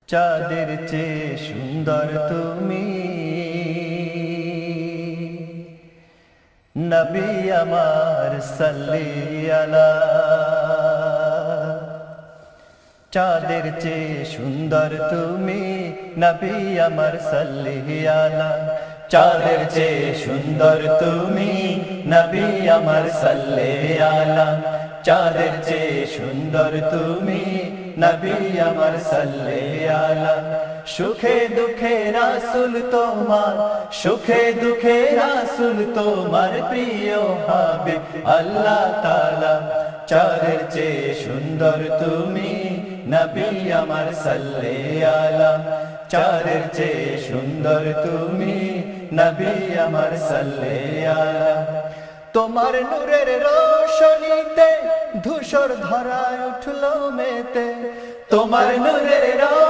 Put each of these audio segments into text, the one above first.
চাঁদের চেয়ে সুন্দর তুমি নবী আমার সাল্লি আলা। চাঁদের চেয়ে সুন্দর তুমি নবী আমার সাল্লি আলা। চাঁদের চেয়ে সুন্দর তুমি নবী আমার সাল্লি আলা। চাঁদের চেয়ে সুন্দর তুমি নবী আমার সাল্লি আলা। সুখে দুঃখে রাসূল তোমার, সুখে দুঃখে রাসূল তোমার প্রিয় হাবিব আল্লাহ তাআলা। চাঁদের চেয়ে সুন্দর তুমি নবী আমার সাল্লি আলা। চাঁদের চেয়ে সুন্দর তুমি নবী আমার সাল্লি আলা। তোমার নূরের রোশনীতে ধূসর ধরায় উঠলো মেতে। তোমার নূরের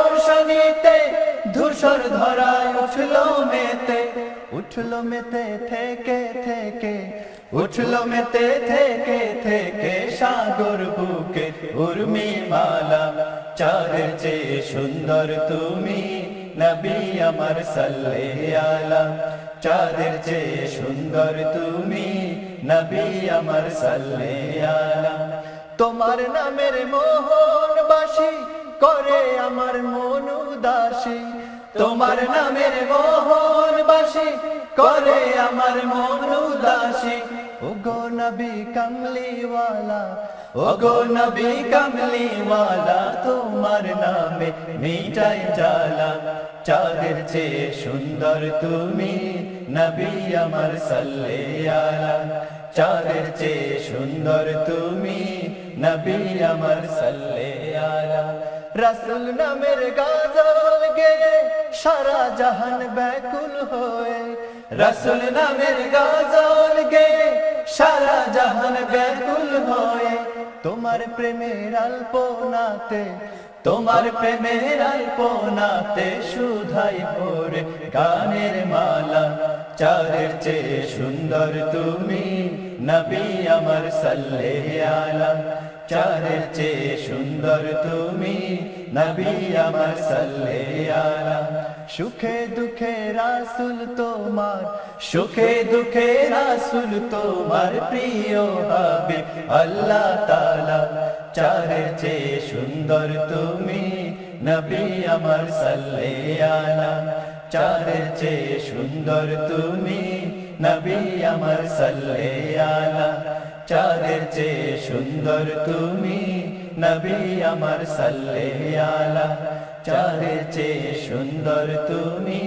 রোশনীতে ধূসর ধরায় উঠলো মেতে। উঠলো মেতে থেকে থেকে, উঠলো মেতে থেকে থেকে সাগর বুকে উর্মি মালা। চাঁদের চেয়ে সুন্দর তুমি নবী আমার সাল্লি আলা। চাঁদের চেয়ে সুন্দর তুমি নবী আমার সাল্লি আলা। তোমার নামের মোহন বাসি করে আমার মন উদাসী। তোমার নামের মোহন বাসি করে আমার মন উদাসী। ওগো নবী কামলিওয়ালা, ওগো নবী কামলিওয়ালা, তোমার নামে মিটাই জ্বালা। চাঁদের চেয়ে সুন্দর তুমি নবী আমার সাল্লি আলা। চাঁদের চেয়ে সুন্দর তুমি নবী আমার সাল্লি আলা। রাসূল নামের গাজল গেয়ে সারা জাহান ব্যাকুল হয়ে। রাসূল নামের গাজল গেয়ে সারা জাহান ব্যাকুল হয়ে। তোমার প্রেমের আলপনাতে, তোমার প্রেমের আলপনাতে সুধাই ভরে গানের মালা। চাঁদের চেয়ে সুন্দর তুমি নবী আমার সাল্লি আলা। চাঁদের চেয়ে সুন্দর তুমি নবী আমার সাল্লি আলা। সুখে দুঃখে রাসূল তোমার, সুখে দুঃখে রাসূল তোমার প্রিয় হাবিব আল্লাহ তাআলা। চাঁদের চেয়ে সুন্দর তুমি নবী আমার সাল্লি আলা। চাঁদের চেয়ে সুন্দর তুমি নবী আমার সাল্লি আলা। চাঁদের চেয়ে সুন্দর তুমি নবী আমার সাল্লি আলা। চাঁদের চেয়ে সুন্দর তুমি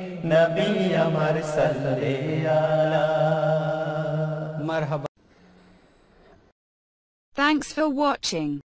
নবী আমার সাল্লি আলা। Marhaba. Thanks for watching.